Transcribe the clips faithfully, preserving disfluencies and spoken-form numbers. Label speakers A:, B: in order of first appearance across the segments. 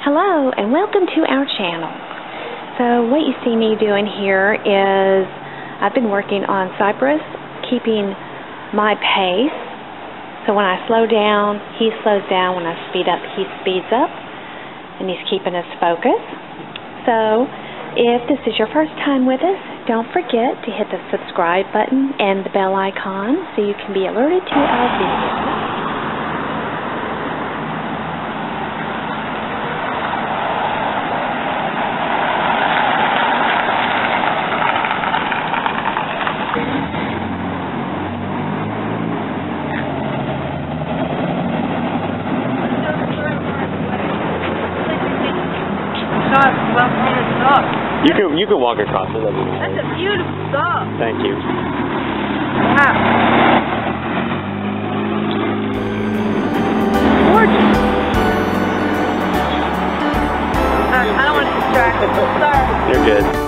A: Hello and welcome to our channel. So what you see me doing here is I've been working on Cypress, keeping my pace. So when I slow down, he slows down. When I speed up, he speeds up. And he's keeping us focused. So if this is your first time with us, don't forget to hit the subscribe button and the bell icon so you can be alerted to our videos.
B: You can you can walk across it.
C: That's a beautiful dog.
B: Thank you.
C: Wow. Gorgeous. Uh, I don't want to distract him. Sorry.
B: You're good.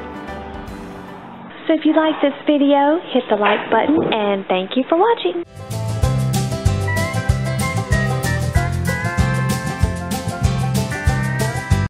A: So if you like this video, hit the like button and thank you for watching.